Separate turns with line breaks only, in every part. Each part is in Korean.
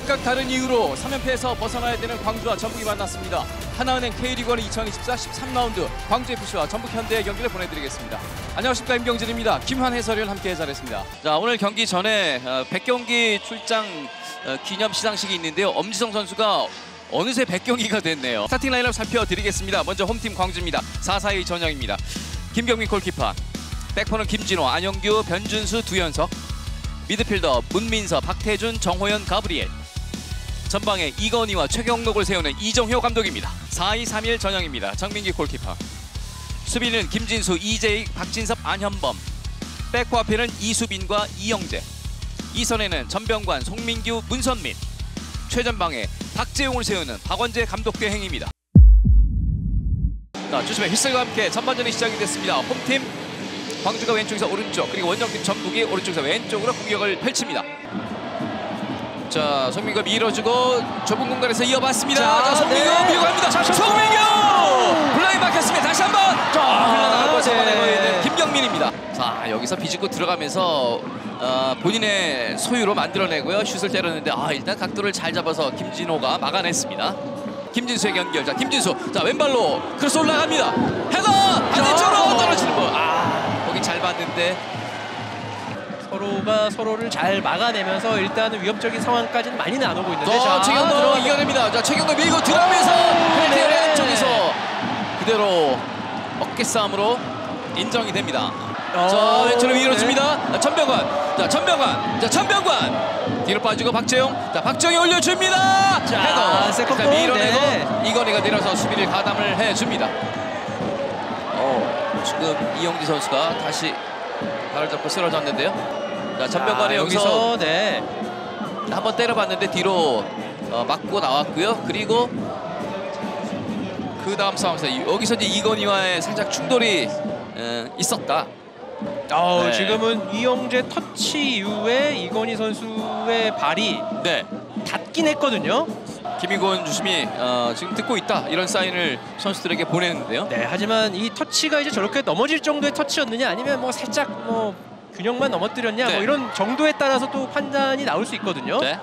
각각 다른 이유로 3연패에서 벗어나야 되는 광주와 전북이 만났습니다. 하나은행 K리그1 2024 13라운드 광주FC와 전북현대의 경기를 보내드리겠습니다. 안녕하십니까, 임경진입니다. 김환 해설위원 함께 잘했습니다. 자, 오늘 경기 전에 100경기 출장 기념 시상식이 있는데요. 엄지성 선수가 어느새 100경기가 됐네요. 스타팅 라인업 살펴드리겠습니다. 먼저 홈팀 광주입니다. 4-4-2 전형입니다. 김경민 골키퍼, 백퍼는 김진호, 안영규, 변준수, 두현석, 미드필더 문민서, 박태준, 정호연, 가브리엘, 전방에 이건희와 최경록을 세우는 이정효 감독입니다. 4-2-3-1 전형입니다. 정민기 골키퍼, 수비는 김진수, 이재익, 박진섭, 안현범, 백퍼 앞에는 이수빈과 이영재, 이선에는 전병관, 송민규, 문선민, 최전방에 박재용을 세우는 박원재 감독 대행입니다. 자, 주심의 휘슬과 함께 전반전이 시작이 됐습니다. 홈팀 광주가 왼쪽에서 오른쪽, 그리고 원정팀 전북이 오른쪽에서 왼쪽으로 공격을 펼칩니다. 자, 송민규가 밀어주고 좁은 공간에서 이어봤습니다. 자, 송민규 밀어갑니다. 송민규! 블라인 막혔습니다. 다시 한번! 흘러나가고 잡아내고 있는 김경민입니다. 자, 여기서 비집고 들어가면서 본인의 소유로 만들어내고요. 슛을 때렸는데 일단 각도를 잘 잡아서 김진호가 막아냈습니다. 김진수의 연결. 자, 김진수. 자, 왼발로 크로스 올라갑니다. 헤더! 반대쪽으로 떨어지는 거. 거기 잘 봤는데
서로가 서로를 잘 막아내면서 일단은 위협적인 상황까지는 많이는 안 오고 있는데. 자,
최경도 이겨냅니다. 자, 최경도 밀고 들어가면서 페널티 쪽에서 그대로 어깨 싸움으로 인정이 됩니다. 자, 왼쪽으로 밀어줍니다. 전병관. 자, 전병관. 자, 전병관. 뒤로 빠지고 박재용. 자, 박재용이 올려줍니다.
자,
헤더.
세컨볼.
밀어내고
네.
이건희가 내려서 수비를 가담을 해줍니다. 지금 이영지 선수가 다시 발을 잡고 쓰러졌는데요. 자, 전병관이 여기서 한번 때려봤는데 뒤로 맞고 나왔고요. 그리고 그 다음 싸움에서 여기서 이제 이건희와의 살짝 충돌이 있었다. 네.
지금은 이영재 터치 이후에 이건희 선수의 발이 닿긴 했거든요.
김희곤 주심이 지금 듣고 있다, 이런 사인을 선수들에게 보냈는데요.
네, 하지만 이 터치가 이제 저렇게 넘어질 정도의 터치였느냐, 아니면 뭐 살짝 균형만 넘어뜨렸냐, 뭐 이런 정도에 따라서 또 판단이 나올 수 있거든요.
네.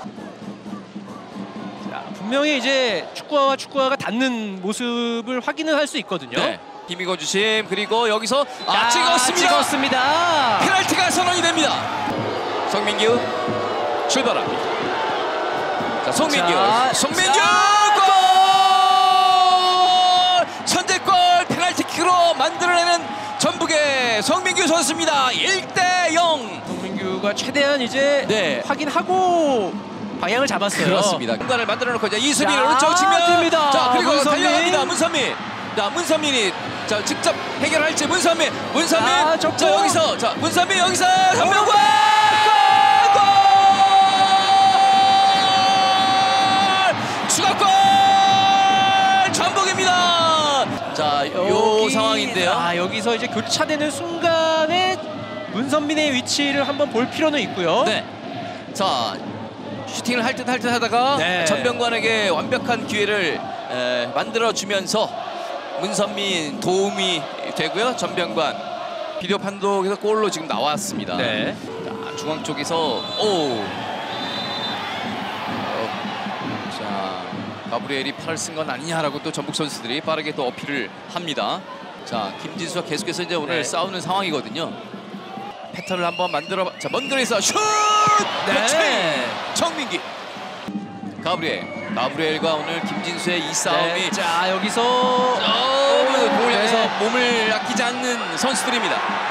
자, 분명히 이제 축구화가 닿는 모습을 확인을 할 수 있거든요.
네. 김희곤 주심, 그리고 여기서 찍었습니다. 페널티가 선언이 됩니다. 송민규 출발합니다. 자, 송민규 골! 선제골 페널티킥으로 만들어내는 전북의 송민규 선수입니다. 1대0.
송민규가 최대한 이제 확인하고 방향을 잡았어요.
그렇습니다. 공간을 만들어놓고 이제 이수빈 오른쪽 측면. 자, 그리고
문선민.
달려갑니다. 문선민. 자, 문선민이 직접 해결할지. 문선민. 자, 여기서 문선민 여기서 전병관 추가골! 전북입니다. 자, 요 상황인데요.
여기서 이제 교차되는 순간에 문선민의 위치를 한번 볼 필요는 있고요.
네. 자, 슈팅을 할 듯 하다가 전병관에게 완벽한 기회를 만들어주면서 문선민 도움이 되고요. 전병관 비디오 판독에서 골로 지금 나왔습니다. 자, 중앙 쪽에서 가브리엘이 팔을 쓴 건 아니냐라고 또 전북 선수들이 빠르게 또 어필을 합니다. 자, 김진수가 계속해서 이제 오늘 싸우는 상황이거든요. 패턴을 한번 만들어. 자, 먼 거리에서 슛! 정민기. 가브리엘과 오늘 김진수의 이 싸움이
자, 여기서
볼을 향해서 몸을 아끼지 않는 선수들입니다.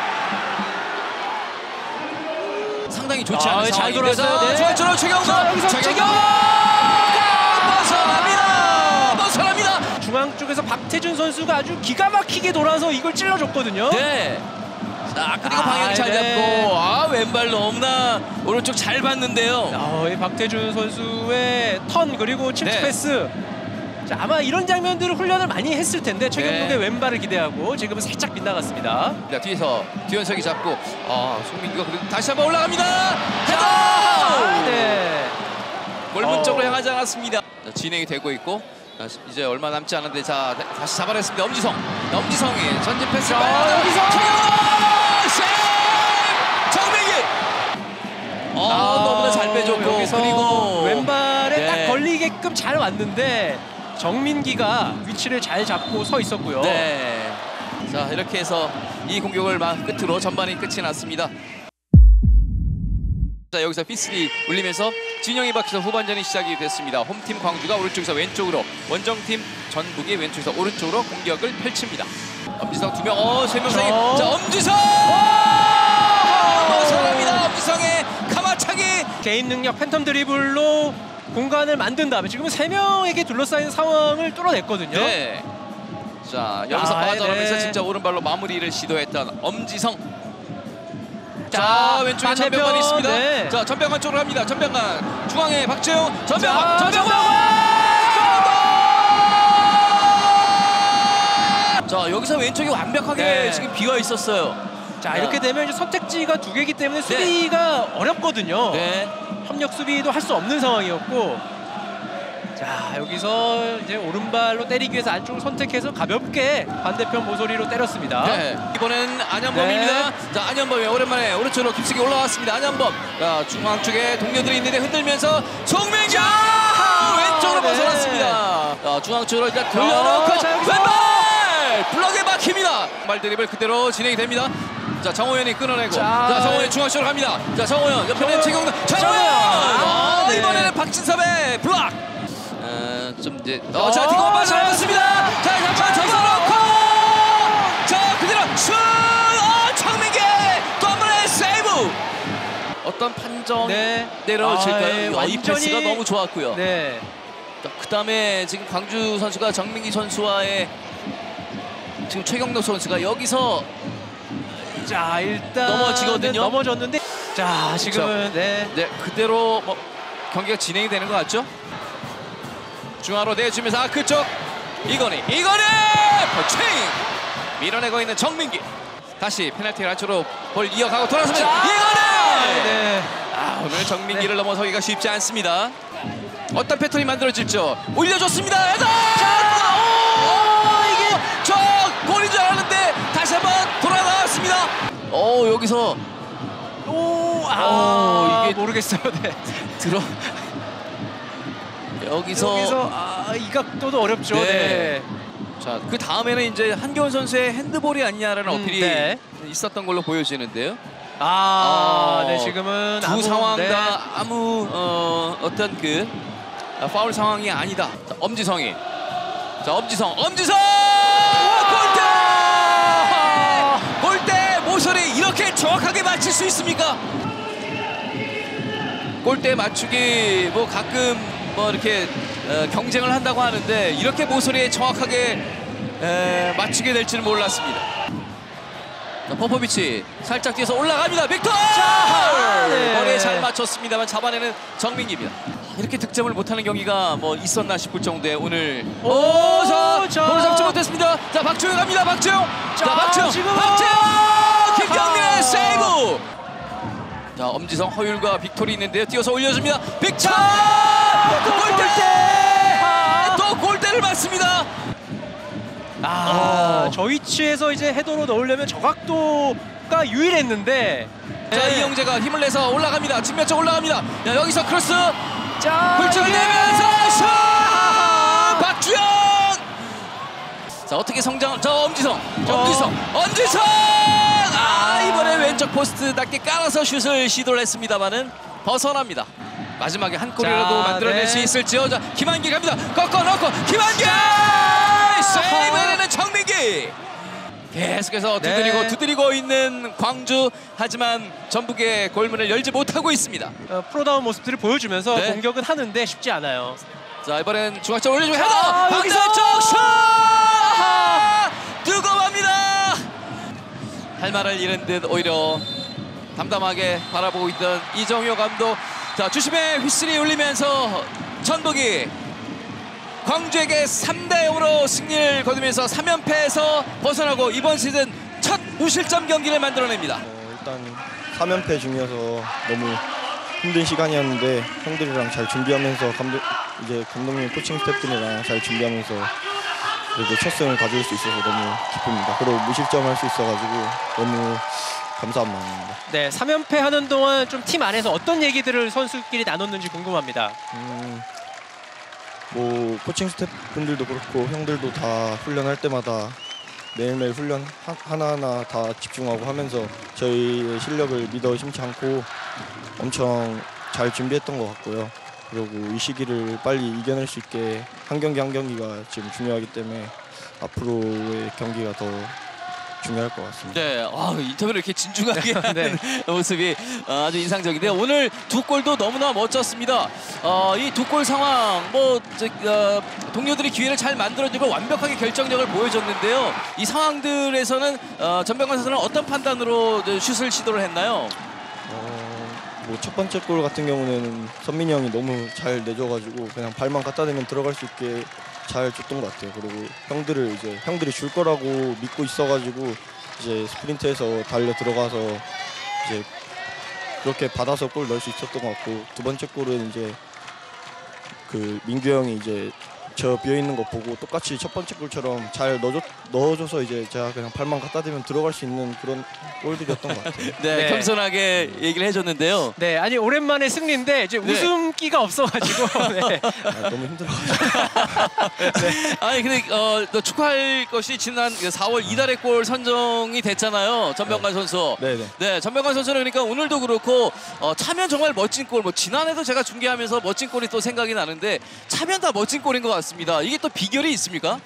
상당히 좋지 않은
잘
상황인데.
돌았어요.
좋아요. 최경도 벗어납니다.
중앙 쪽에서 박태준 선수가 아주 기가 막히게 돌아서 이걸 찔러줬거든요.
자, 그리고 방향 잘 잡고 왼발 너무나 오른쪽 잘 봤는데요.
이 박태준 선수의 턴 그리고 칩스 패스. 자, 아마 이런 장면들을 훈련을 많이 했을 텐데 최경록의 왼발을 기대하고 지금은 살짝 빗나갔습니다.
자, 뒤에서 뒤현석이 잡고 송민규가 그래도 다시 한번 올라갑니다. 헤더! 골문 쪽으로 향하지 않았습니다. 자, 진행이 되고 있고 이제 얼마 남지 않은데 다시 잡아냈습니다. 엄지성이 전진 패스. 여기서 정민기! 너무나 잘 빼줬고,
여기서
그리고
왼발 잘 왔는데 정민기가 위치를 잘 잡고 서 있었고요.
네. 자, 이렇게 해서 이 공격을 끝으로 전반이 끝이 났습니다. 자, 여기서 휘슬이 울리면서 진영이 박혀서 후반전이 시작이 됐습니다. 홈팀 광주가 오른쪽에서 왼쪽으로, 원정팀 전북이 왼쪽에서 오른쪽으로 공격을 펼칩니다. 엄지성 2명, 3명 사이. 자, 엄지성! 벗어납니다. 엄지성의 가마차기.
개인 능력 팬텀 드리블로 공간을 만든 다음에 지금은 3명에게 둘러싸인 상황을 뚫어냈거든요.
네. 자, 여기서 빠져나오면서
네.
진짜 오른발로 마무리를 시도했던 엄지성. 자, 왼쪽에 전병관이 있습니다.
네.
자, 전병관 쪽으로 갑니다. 전병관 중앙에 박재용,
자,
자, 여기서 왼쪽이 완벽하게
네.
지금 비어 있었어요.
자, 이렇게 되면 이제 선택지가 2개이기 때문에 수비가 어렵거든요.
네.
협력 수비도 할 수 없는 상황이었고, 자, 여기서 이제 오른발로 때리기 위해서 안쪽을 선택해서 가볍게 반대편 모서리로 때렸습니다.
네. 이번엔 안현범입니다.
네.
자, 안현범이 오랜만에 오른쪽으로 깊숙이 올라왔습니다. 안현범. 자, 중앙 쪽에 동료들이 있는데 흔들면서 송민기 왼쪽으로
네.
벗어났습니다. 자, 중앙 쪽으로 일단 돌려놓고
자, 여기서
왼발 블럭에 막힙니다. 발 드리블 그대로 진행이 됩니다. 자, 정호연이 끊어내고, 자, 정호연 중앙 쪽으로 갑니다. 자, 정호연 옆에는 최경도, 정호연.
네.
이번에는 박진섭의 블락. 좀 이제 자, 디고 빠져나왔습니다. 자, 잠깐 접어놓고, 자, 그대로 슛! 정민기 또 한 번의 세이브. 어떤 판정
네.
내려질까요? 이
완전히-
패스가 너무 좋았고요.
네.
그 다음에 지금 광주 선수가 정민기 선수와의 지금 최경록 선수가 여기서
자, 일단
넘어지거든요.
넘어졌는데, 자, 지금은 네.
네, 그대로 뭐 경기가 진행이 되는 것 같죠? 중앙으로 내주면서 그쪽 이건희 퍼칭 밀어내고 있는 정민기. 다시 페널티 안쪽으로 볼 이어가고 돌아서면 이건희.
네.
오늘 정민기를 넘어서기가 쉽지 않습니다. 어떤 패턴이 만들어질죠? 올려줬습니다. 헤더! 이게 저 골인 줄 알았는데 다시 한번 돌아 나왔습니다. 여기서 이게
모르겠어요. 네.
들어 여기서
이 각도도 어렵죠.
네.
네.
자, 그 다음에는 이제 한겨운 선수의 핸드볼이 아니냐라는 어필이
네.
있었던 걸로 보여지는데요.
네, 지금은
두 상황
네.
다 아무 어떤 그 파울 상황이 아니다. 자, 엄지성이. 자, 엄지성. 골대 모서리 이렇게 정확하게 맞출 수 있습니까? 골대 맞추기 뭐 가끔 뭐 이렇게 경쟁을 한다고 하는데 이렇게 모서리에 정확하게 맞추게 될 줄은 몰랐습니다. 자, 포포비치 살짝 뛰어서 올라갑니다. 빅터!
네.
머리에 잘 맞췄습니다만 잡아내는 정민기입니다. 이렇게 득점을 못하는 경기가 뭐 있었나 싶을 정도의 오늘 볼을 잡지 못했습니다. 자, 박주영 갑니다. 박주영. 자, 박주영. 김경민의 세이브. 자, 엄지성 허율과 빅토리 있는데요. 뛰어서 올려줍니다. 빅차! 또 골대를 맞습니다.
저 위치에서 이제 헤더로 넣으려면 저 각도가 유일했는데,
자, 이영재가 힘을 내서 올라갑니다. 측면쪽 올라갑니다. 자, 여기서 크로스.
자,
불쪽을 내면서 슛! 박주영! 자, 어떻게 성장? 저 엄지성. 이번에 왼쪽 포스트답게 깔아서 슛을 시도를 했습니다만은 벗어납니다. 마지막에 한 골이라도 만들어낼 수 있을지요. 자, 김한길 갑니다. 꺾어 넣고 김한길! 세이브하는 정민기! 계속해서 두드리고 있는 광주. 하지만 전북의 골문을 열지 못하고 있습니다.
프로다운 모습들을 보여주면서
네.
공격은 하는데 쉽지 않아요.
자, 이번엔 중앙쪽 올려주고 헤더! 박선쪽 슛! 뜨거워합니다. 할 말을 잃은 듯 오히려 담담하게 바라보고 있던 이정효 감독. 자, 주심의 휘슬이 울리면서 전북이 광주에게 3대0으로 승리를 거두면서 3연패에서 벗어나고 이번 시즌 첫 무실점 경기를 만들어냅니다.
일단 3연패 중이어서 너무 힘든 시간이었는데 형들이랑 잘 준비하면서 감독님 코칭 스태프들이랑 잘 준비하면서 그래도 첫 승을 가져올 수 있어서 너무 기쁩니다. 그리고 무실점 할 수 있어가지고 너무 감사한 마음입니다.
네, 3연패 하는 동안 좀 팀 안에서 어떤 얘기들을 선수끼리 나눴는지 궁금합니다.
뭐 코칭 스태프분들도 그렇고 형들도 다 훈련할 때마다 매일매일 훈련 하나하나 다 집중하고 하면서 저희의 실력을 믿어 심지 않고 엄청 잘 준비했던 것 같고요. 그리고 이 시기를 빨리 이겨낼 수 있게 한 경기 한 경기가 지금 중요하기 때문에 앞으로의 경기가 더 중요할 것 같습니다.
네, 인터뷰를 이렇게 진중하게 하는
네.
모습이 아주 인상적인데요. 오늘 두 골도 너무나 멋졌습니다. 이 두 골 상황, 동료들이 기회를 잘 만들어주고 완벽하게 결정력을 보여줬는데요. 이 상황들에서는 전병관 선수는 어떤 판단으로 슛을 시도를 했나요?
뭐 첫 번째 골 같은 경우는 선민이 형이 너무 잘 내줘가지고 그냥 발만 갖다 대면 들어갈 수 있게 잘 줬던 것 같아요. 그리고 형들이 줄 거라고 믿고 있어가지고 이제 스프린트해서 달려 들어가서 이제 그렇게 받아서 골 넣을 수 있었던 것 같고, 두 번째 골은 이제 그 민규 형이 이제 저 비어 있는 거 보고 똑같이 첫 번째 골처럼 잘 넣어줘서 이제 제가 그냥 발만 갖다 대면 들어갈 수 있는 그런 골들이었던 것 같아요.
네,
네.
겸손하게 얘기를 해줬는데요.
네, 아니 오랜만에 승리인데 이제
네.
웃음기가 없어가지고 네.
너무 힘들어가지고.
아니 근데 또 축하할 것이 지난 4월 이달의 골 선정이 됐잖아요. 전병관 선수.
네네.
네, 전병관 선수는 그러니까 오늘도 그렇고 차면 정말 멋진 골. 뭐 지난해도 제가 중계하면서 멋진 골이 또 생각이 나는데 차면 다 멋진 골인 것 같습니다. 이게 또 비결이 있습니까?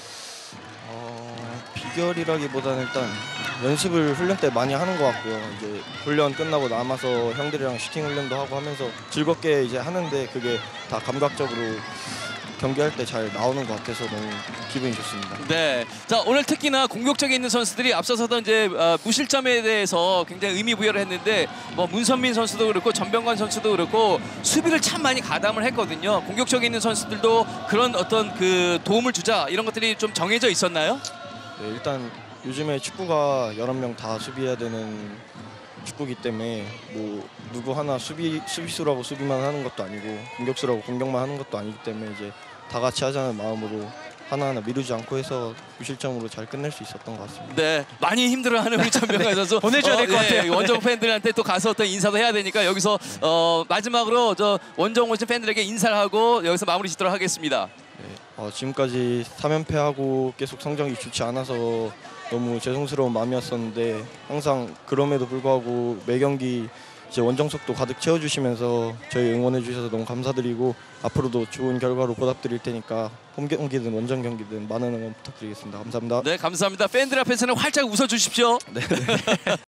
비결이라기보다는 일단 연습을 훈련 때 많이 하는 것 같고요. 이제 훈련 끝나고 남아서 형들이랑 슈팅 훈련도 하고 하면서 즐겁게 이제 하는데 그게 다 감각적으로 경기할 때 잘 나오는 것 같아서 너무 기분이 좋습니다.
네. 자, 오늘 특히나 공격적에 있는 선수들이 앞서서도 이제 무실점에 대해서 굉장히 의미 부여를 했는데 뭐 문선민 선수도 그렇고 전병관 선수도 그렇고 수비를 참 많이 가담을 했거든요. 공격적에 있는 선수들도 그런 어떤 그 도움을 주자 이런 것들이 좀 정해져 있었나요?
네, 일단 요즘에 축구가 11명 다 수비해야 되는 축구기 때문에 뭐 누구 하나 수비수라고 수비만 하는 것도 아니고 공격수라고 공격만 하는 것도 아니기 때문에 이제 다 같이 하자는 마음으로 하나하나 미루지 않고 해서 무실점으로 잘 끝낼 수 있었던 것 같습니다.
네, 많이 힘들어하는 우리 전병관 선수
보내줘야 될 것 같아요.
원정 팬들한테 또 가서 어떤 인사도 해야 되니까 여기서 마지막으로 저 원정 오신 팬들에게 인사를 하고 여기서 마무리 짓도록 하겠습니다.
네, 지금까지 3연패하고 계속 성적이 좋지 않아서 너무 죄송스러운 마음이었었는데 항상 그럼에도 불구하고 매 경기 이제 원정석도 가득 채워주시면서 저희 응원해 주셔서 너무 감사드리고 앞으로도 좋은 결과로 보답드릴 테니까 홈 경기든 원정 경기든 많은 응원 부탁드리겠습니다. 감사합니다.
네, 감사합니다. 팬들 앞에서는 활짝 웃어주십시오.
네.